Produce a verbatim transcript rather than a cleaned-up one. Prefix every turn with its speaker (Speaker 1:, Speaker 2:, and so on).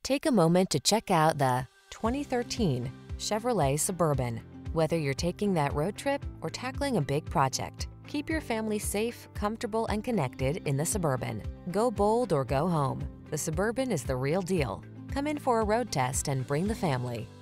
Speaker 1: Take a moment to check out the twenty thirteen Chevrolet Suburban. Whether you're taking that road trip or tackling a big project, keep your family safe, comfortable, and connected in the Suburban. Go bold or go home. The Suburban is the real deal. Come in for a road test and bring the family.